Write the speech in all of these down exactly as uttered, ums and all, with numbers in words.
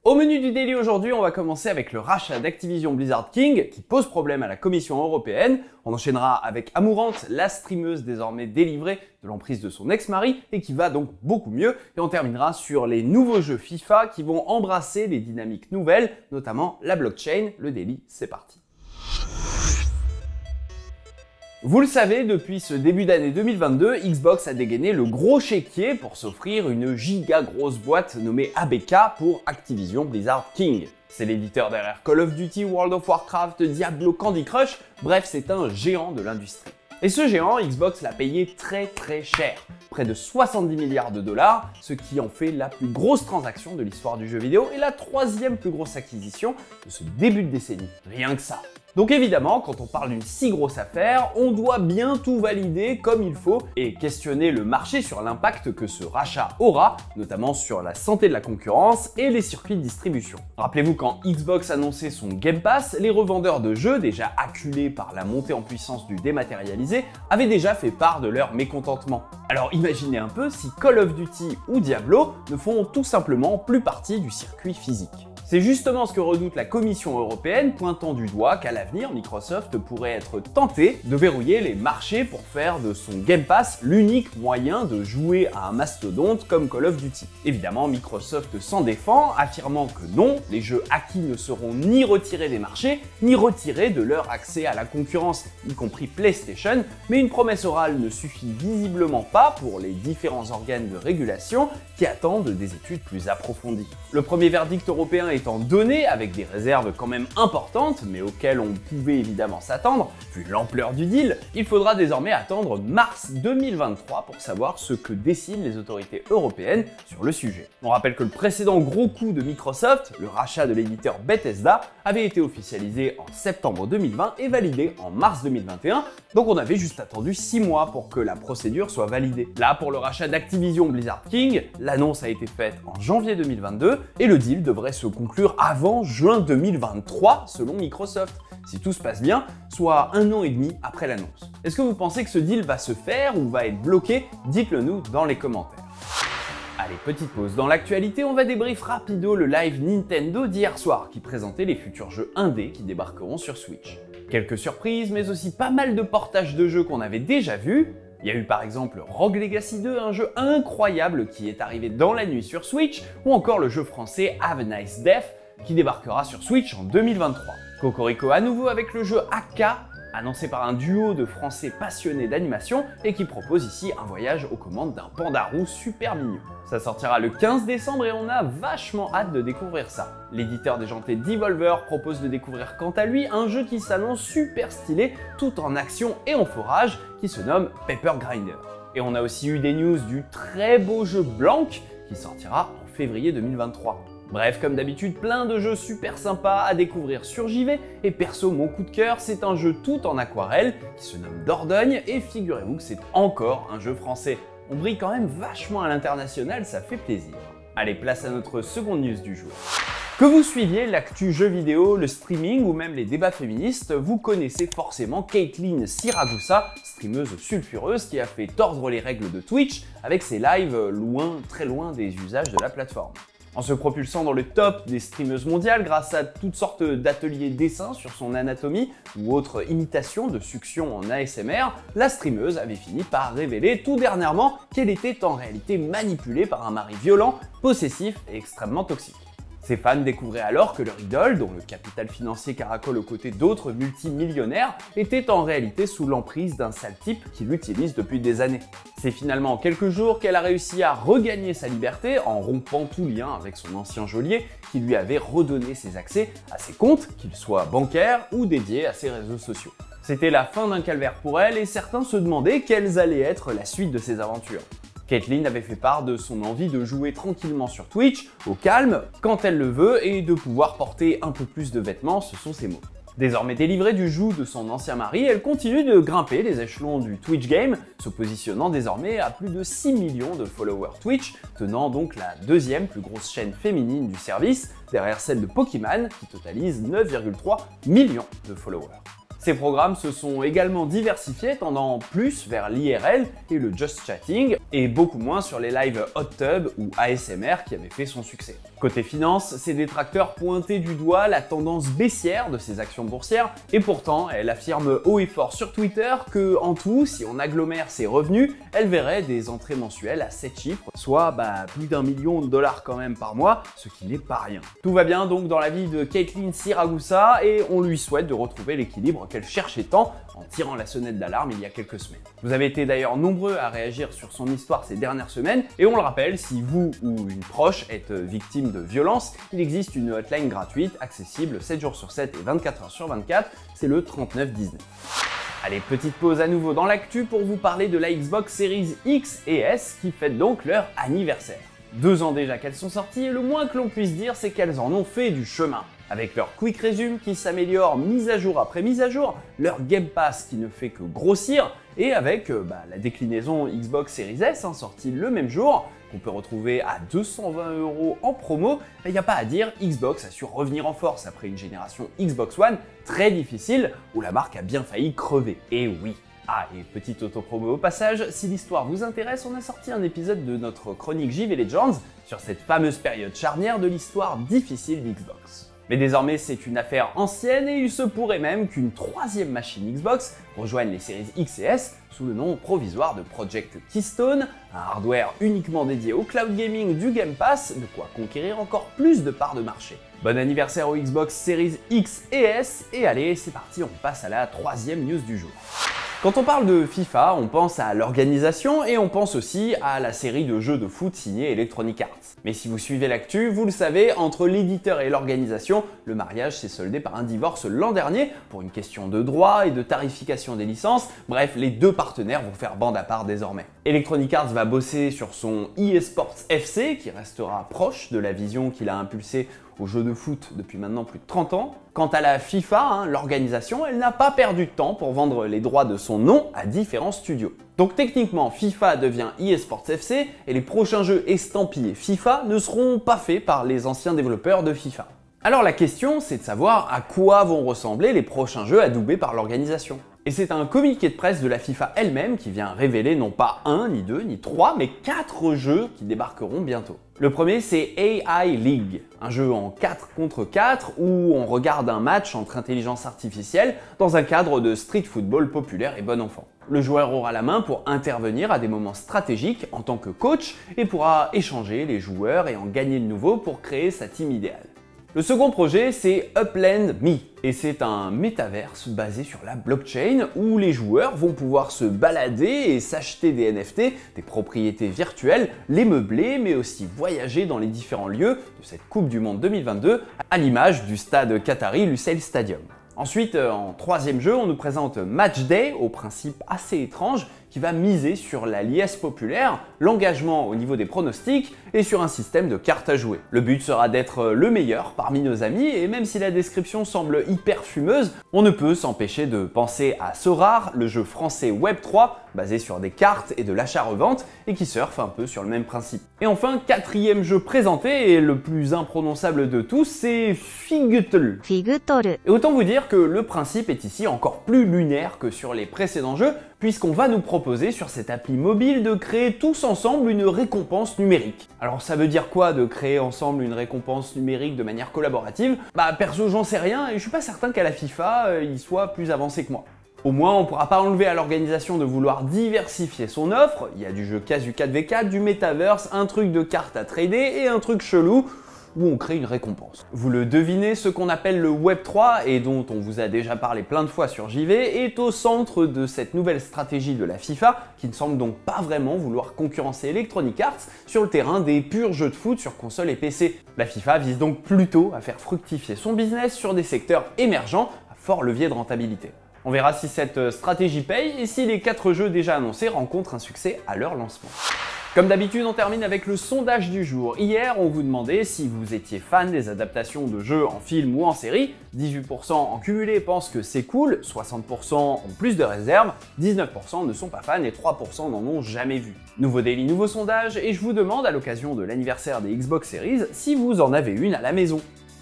Au menu du Daily aujourd'hui, on va commencer avec le rachat d'Activision Blizzard King qui pose problème à la Commission européenne. On enchaînera avec Amouranth, la streameuse désormais délivrée de l'emprise de son ex-mari et qui va donc beaucoup mieux. Et on terminera sur les nouveaux jeux FIFA qui vont embrasser les dynamiques nouvelles, notamment la blockchain. Le Daily, c'est parti. Vous le savez, depuis ce début d'année deux mille vingt-deux, Xbox a dégainé le gros chéquier pour s'offrir une giga grosse boîte nommée A B K pour Activision Blizzard King. C'est l'éditeur derrière Call of Duty, World of Warcraft, Diablo, Candy Crush, bref c'est un géant de l'industrie. Et ce géant, Xbox l'a payé très très cher, près de soixante-dix milliards de dollars, ce qui en fait la plus grosse transaction de l'histoire du jeu vidéo et la troisième plus grosse acquisition de ce début de décennie, rien que ça. Donc évidemment, quand on parle d'une si grosse affaire, on doit bien tout valider comme il faut et questionner le marché sur l'impact que ce rachat aura, notamment sur la santé de la concurrence et les circuits de distribution. Rappelez-vous quand Xbox annonçait son Game Pass, les revendeurs de jeux, déjà acculés par la montée en puissance du dématérialisé, avaient déjà fait part de leur mécontentement. Alors imaginez un peu si Call of Duty ou Diablo ne font tout simplement plus partie du circuit physique. C'est justement ce que redoute la Commission européenne, pointant du doigt qu'à l'avenir, Microsoft pourrait être tenté de verrouiller les marchés pour faire de son Game Pass l'unique moyen de jouer à un mastodonte comme Call of Duty. Évidemment, Microsoft s'en défend, affirmant que non, les jeux acquis ne seront ni retirés des marchés, ni retirés de leur accès à la concurrence, y compris PlayStation, mais une promesse orale ne suffit visiblement pas pour les différents organes de régulation qui attendent des études plus approfondies. Le premier verdict européen étant donné avec des réserves quand même importantes, mais auxquelles on pouvait évidemment s'attendre, vu l'ampleur du deal, il faudra désormais attendre mars deux mille vingt-trois pour savoir ce que décident les autorités européennes sur le sujet. On rappelle que le précédent gros coup de Microsoft, le rachat de l'éditeur Bethesda, avait été officialisé en septembre deux mille vingt et validé en mars deux mille vingt et un, donc on avait juste attendu six mois pour que la procédure soit validée. Là, pour le rachat d'Activision Blizzard King, l'annonce a été faite en janvier deux mille vingt-deux et le deal devrait se conclure avant juin deux mille vingt-trois selon Microsoft, si tout se passe bien, soit un an et demi après l'annonce. Est-ce que vous pensez que ce deal va se faire ou va être bloqué? Dites-le nous dans les commentaires. Allez, petite pause dans l'actualité, on va débrief rapido le live Nintendo d'hier soir qui présentait les futurs jeux indés qui débarqueront sur Switch. Quelques surprises, mais aussi pas mal de portages de jeux qu'on avait déjà vus. Il y a eu par exemple Rogue Legacy deux, un jeu incroyable qui est arrivé dans la nuit sur Switch, ou encore le jeu français Have a Nice Death qui débarquera sur Switch en deux mille vingt-trois. Cocorico à nouveau avec le jeu A K, annoncé par un duo de Français passionnés d'animation et qui propose ici un voyage aux commandes d'un panda roux super mignon. Ça sortira le quinze décembre et on a vachement hâte de découvrir ça. L'éditeur déjanté Devolver propose de découvrir quant à lui un jeu qui s'annonce super stylé tout en action et en forage qui se nomme Paper Grinder. Et on a aussi eu des news du très beau jeu Blanc qui sortira en février deux mille vingt-trois. Bref, comme d'habitude, plein de jeux super sympas à découvrir sur J V, et perso, mon coup de cœur, c'est un jeu tout en aquarelle qui se nomme Dordogne, et figurez-vous que c'est encore un jeu français. On brille quand même vachement à l'international, ça fait plaisir. Allez, place à notre seconde news du jour. Que vous suiviez l'actu jeux vidéo, le streaming ou même les débats féministes, vous connaissez forcément Caitlyn Siragusa, streameuse sulfureuse qui a fait tordre les règles de Twitch avec ses lives loin, très loin des usages de la plateforme. En se propulsant dans le top des streameuses mondiales grâce à toutes sortes d'ateliers dessins sur son anatomie ou autres imitations de succion en A S M R, la streameuse avait fini par révéler tout dernièrement qu'elle était en réalité manipulée par un mari violent, possessif et extrêmement toxique. Ses fans découvraient alors que leur idole, dont le capital financier caracole aux côtés d'autres multimillionnaires, était en réalité sous l'emprise d'un sale type qui l'utilise depuis des années. C'est finalement en quelques jours qu'elle a réussi à regagner sa liberté en rompant tout lien avec son ancien geôlier qui lui avait redonné ses accès à ses comptes, qu'ils soient bancaires ou dédiés à ses réseaux sociaux. C'était la fin d'un calvaire pour elle et certains se demandaient quelles allaient être la suite de ses aventures. Caitlyn avait fait part de son envie de jouer tranquillement sur Twitch, au calme, quand elle le veut, et de pouvoir porter un peu plus de vêtements, ce sont ses mots. Désormais délivrée du joug de son ancien mari, elle continue de grimper les échelons du Twitch Game, se positionnant désormais à plus de six millions de followers Twitch, tenant donc la deuxième plus grosse chaîne féminine du service, derrière celle de Pokémon, qui totalise neuf virgule trois millions de followers. Ces programmes se sont également diversifiés, tendant plus vers l'I R L et le just chatting, et beaucoup moins sur les lives hot tub ou A S M R qui avaient fait son succès. Côté finance, ses détracteurs pointaient du doigt la tendance baissière de ces actions boursières, et pourtant elle affirme haut et fort sur Twitter que en tout, si on agglomère ses revenus, elle verrait des entrées mensuelles à sept chiffres, soit bah, plus d'un million de dollars quand même par mois, ce qui n'est pas rien. Tout va bien donc dans la vie de Caitlin Siragusa et on lui souhaite de retrouver l'équilibre qu'elle cherchait tant en tirant la sonnette d'alarme il y a quelques semaines. Vous avez été d'ailleurs nombreux à réagir sur son histoire ces dernières semaines et on le rappelle, si vous ou une proche êtes victime de violence, il existe une hotline gratuite accessible sept jours sur sept et vingt-quatre heures sur vingt-quatre, c'est le trente-neuf dix-neuf. Allez, petite pause à nouveau dans l'actu pour vous parler de la Xbox Series X et S qui fête donc leur anniversaire. Deux ans déjà qu'elles sont sorties et le moins que l'on puisse dire c'est qu'elles en ont fait du chemin. Avec leur Quick Resume qui s'améliore mise à jour après mise à jour, leur Game Pass qui ne fait que grossir, et avec euh, bah, la déclinaison Xbox Series S hein, sortie le même jour, qu'on peut retrouver à deux cent vingt euros en promo, il n'y a pas à dire, Xbox a su revenir en force après une génération Xbox One très difficile où la marque a bien failli crever. Et oui. Ah, et petite auto-promo au passage, si l'histoire vous intéresse, on a sorti un épisode de notre chronique J V Legends sur cette fameuse période charnière de l'histoire difficile d'Xbox. Mais désormais, c'est une affaire ancienne et il se pourrait même qu'une troisième machine Xbox rejoigne les séries X et S sous le nom provisoire de Project Keystone, un hardware uniquement dédié au cloud gaming du Game Pass, de quoi conquérir encore plus de parts de marché. Bon anniversaire aux Xbox Series X et S, et allez, c'est parti, on passe à la troisième news du jour. Quand on parle de FIFA, on pense à l'organisation et on pense aussi à la série de jeux de foot signés Electronic Arts. Mais si vous suivez l'actu, vous le savez, entre l'éditeur et l'organisation, le mariage s'est soldé par un divorce l'an dernier pour une question de droit et de tarification des licences. Bref, les deux partenaires vont faire bande à part désormais. Electronic Arts va bosser sur son eSports F C qui restera proche de la vision qu'il a impulsée aux jeux de foot depuis maintenant plus de trente ans. Quant à la FIFA, hein, l'organisation, elle n'a pas perdu de temps pour vendre les droits de son nom à différents studios. Donc techniquement, FIFA devient eSports F C et les prochains jeux estampillés FIFA ne seront pas faits par les anciens développeurs de FIFA. Alors la question, c'est de savoir à quoi vont ressembler les prochains jeux adoubés par l'organisation. Et c'est un communiqué de presse de la FIFA elle-même qui vient révéler non pas un, ni deux, ni trois, mais quatre jeux qui débarqueront bientôt. Le premier, c'est A I League, un jeu en quatre contre quatre où on regarde un match entre intelligence artificielle dans un cadre de street football populaire et bon enfant. Le joueur aura la main pour intervenir à des moments stratégiques en tant que coach et pourra échanger les joueurs et en gagner de nouveaux pour créer sa team idéale. Le second projet, c'est Upland Me, et c'est un métaverse basé sur la blockchain où les joueurs vont pouvoir se balader et s'acheter des N F T, des propriétés virtuelles, les meubler, mais aussi voyager dans les différents lieux de cette Coupe du Monde deux mille vingt-deux, à l'image du stade qatari Lusail Stadium. Ensuite, en troisième jeu, on nous présente Match Day, au principe assez étrange, qui va miser sur la liesse populaire, l'engagement au niveau des pronostics et sur un système de cartes à jouer. Le but sera d'être le meilleur parmi nos amis et même si la description semble hyper fumeuse, on ne peut s'empêcher de penser à Sorare, le jeu français Web trois basé sur des cartes et de l'achat-revente et qui surfe un peu sur le même principe. Et enfin, quatrième jeu présenté et le plus imprononçable de tous, c'est Figutl. Figutl. Et autant vous dire que le principe est ici encore plus lunaire que sur les précédents jeux, puisqu'on va nous proposer sur cette appli mobile de créer tous ensemble une récompense numérique. Alors ça veut dire quoi de créer ensemble une récompense numérique de manière collaborative? Bah perso j'en sais rien et je suis pas certain qu'à la FIFA euh, il soit plus avancé que moi. Au moins, on pourra pas enlever à l'organisation de vouloir diversifier son offre. Il y a du jeu casu quatre v quatre, du metaverse, un truc de cartes à trader et un truc chelou où on crée une récompense. Vous le devinez, ce qu'on appelle le Web trois et dont on vous a déjà parlé plein de fois sur J V est au centre de cette nouvelle stratégie de la FIFA qui ne semble donc pas vraiment vouloir concurrencer Electronic Arts sur le terrain des purs jeux de foot sur console et P C. La FIFA vise donc plutôt à faire fructifier son business sur des secteurs émergents à fort levier de rentabilité. On verra si cette stratégie paye et si les quatre jeux déjà annoncés rencontrent un succès à leur lancement. Comme d'habitude, on termine avec le sondage du jour. Hier, on vous demandait si vous étiez fan des adaptations de jeux en film ou en série. dix-huit pour cent en cumulé pensent que c'est cool, soixante pour cent ont plus de réserves, dix-neuf pour cent ne sont pas fans et trois pour cent n'en ont jamais vu. Nouveau daily, nouveau sondage, et je vous demande à l'occasion de l'anniversaire des Xbox Series si vous en avez une à la maison.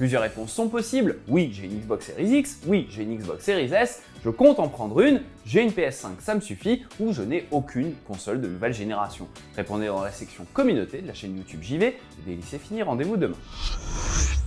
Plusieurs réponses sont possibles. Oui, j'ai une Xbox Series X. Oui, j'ai une Xbox Series S. Je compte en prendre une. J'ai une P S cinq, ça me suffit. Ou je n'ai aucune console de nouvelle génération. Répondez dans la section communauté de la chaîne YouTube J V. Et dès c'est fini, rendez-vous demain.